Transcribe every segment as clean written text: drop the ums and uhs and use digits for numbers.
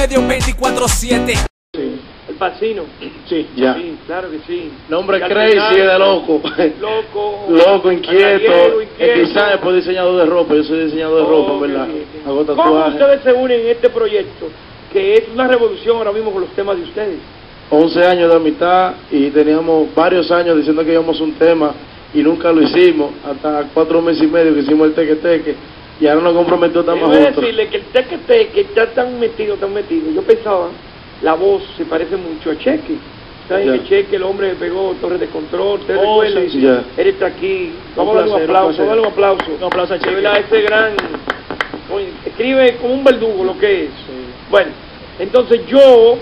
medio 24/7. Sí. El Pacino. Sí, ya. Sí, claro que sí. Nombre Y crazy final, es de loco. Loco, inquieto. inquieto. Quizás después diseñador de ropa. Yo soy diseñador de ropa, ¿verdad? Hago ¿Cómo tatuajes. ustedes se unen en este proyecto? Que es una revolución ahora mismo con los temas de ustedes. 11 años de amistad y teníamos varios años diciendo que íbamos a un tema y nunca lo hicimos, hasta 4 meses y medio que hicimos el teque-teque y ahora nos comprometió estamos Voy a juntos. decirle que el teque-teque está tan metido. Yo pensaba, la voz se parece mucho a Cheque. ¿Saben que Cheque, el hombre que pegó Torres de Control? ¿Ustedes recuerdan? Sí, ya. Él está aquí. Vamos a darle un aplauso, dale un aplauso. Un aplauso a Cheque. De verdad, ese gran... Oye, escribe como un verdugo lo que es. Sí. Bueno, entonces yo...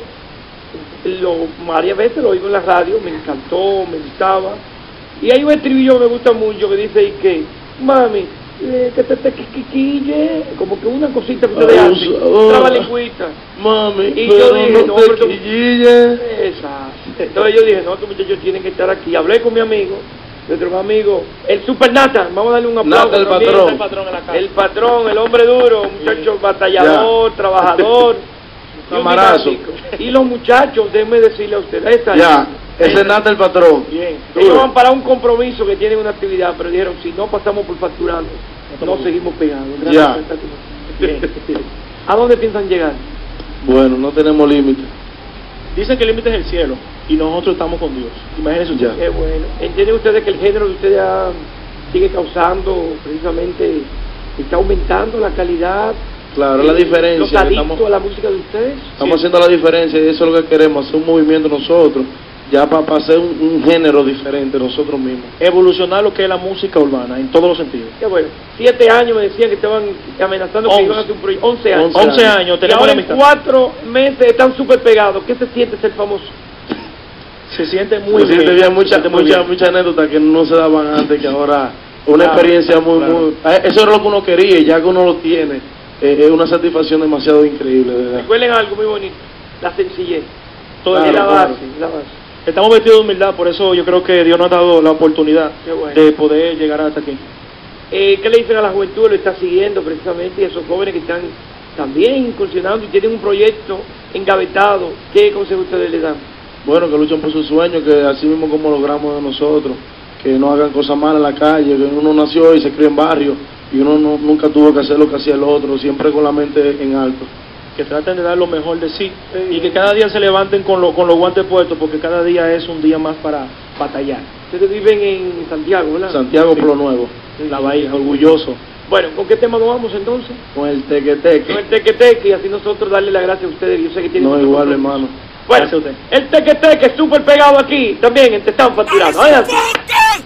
varias veces lo oigo en la radio, me encantó, me gustaba. Y hay un estribillo que me gusta mucho que dice y que, mami, que te quiquille, como que una cosita que ustedes hacen, trabalingüita. Mami, Y pero yo dije, no pero te quille. Exacto. Entonces yo dije, no, estos muchachos tienen que estar aquí. Hablé con mi amigo, nuestro amigo, el Super Nata, vamos a darle un aplauso. Nata, el también. patrón. El patrón en la casa. El patrón, el hombre duro, muchacho batallador, trabajador. Y un Camarazo. dinámico. Y los muchachos, déjenme decirle a ustedes, esta Ya, ese es Nata el patrón. bien. Ellos van para un compromiso que tienen una actividad, pero dijeron, si no pasamos por facturando, no seguimos pegando. Ya. Bien. ¿A dónde piensan llegar? Bueno, no tenemos límite. Dicen que el límite es el cielo y nosotros estamos con Dios. Imagínense usted. Ya. Qué bueno. ¿Entienden ustedes que el género de ustedes sigue causando, precisamente, está aumentando la calidad? Claro, la diferencia. ¿Los que adictos a la música de ustedes? Estamos haciendo la diferencia y eso es lo que queremos, hacer un movimiento nosotros, ya para hacer un género diferente nosotros mismos. Evolucionar lo que es la música urbana en todos los sentidos. Qué bueno. 7 años me decían que estaban amenazando que iban a hacer un proyecto. 11 años. 11 años, Y tenemos ahora la en mitad. 4 meses están súper pegados. ¿Qué se siente ser famoso? Se siente muy Se siente bien, se siente muy bien. muchas anécdotas que no se daban antes, que ahora una Claro, experiencia muy, claro. muy... Eso era lo que uno quería y ya que uno lo tiene, es una satisfacción demasiado increíble, de verdad. Recuerden algo muy bonito, la sencillez. Todo Claro, es la el- base, la base. Estamos vestidos de humildad, por eso yo creo que Dios nos ha dado la oportunidad Qué bueno. de poder llegar hasta aquí. ¿Qué le dicen a la juventud? Lo está siguiendo precisamente, y a esos jóvenes que están también incursionando y tienen un proyecto engavetado. ¿Qué consejo ustedes le dan? Bueno, que luchen por sus sueños, que así mismo como logramos de nosotros, que no hagan cosas malas en la calle, que uno nació y se crió en barrio y uno nunca tuvo que hacer lo que hacía el otro, siempre con la mente en alto. Que traten de dar lo mejor de sí y que cada día se levanten con los guantes puestos, porque cada día es un día más para batallar. Ustedes viven en Santiago, ¿verdad? Santiago Sí. por lo nuevo, La Bahía, orgulloso. Bueno, ¿con qué tema nos vamos entonces? con el Con teque-teque. el teque-teque, y así nosotros darle las gracias a ustedes. Yo sé que tienen No, mucho igual, compromiso. hermano. Bueno, Gracias a usted. el teque-teque súper pegado aquí, también te están facturando. Adelante.